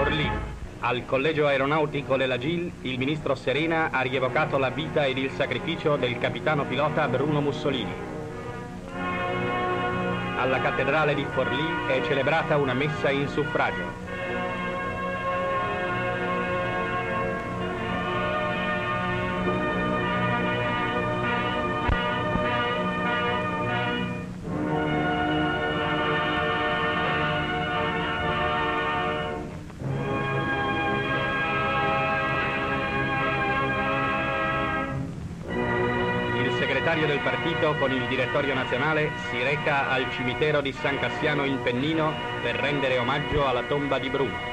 Forlì. Al Collegio Aeronautico della GIL, il ministro Serena ha rievocato la vita ed il sacrificio del capitano pilota Bruno Mussolini. Alla cattedrale di Forlì è celebrata una messa in suffragio. Il segretario del partito con il direttorio nazionale si reca al cimitero di San Cassiano in Pennino per rendere omaggio alla tomba di Bruno.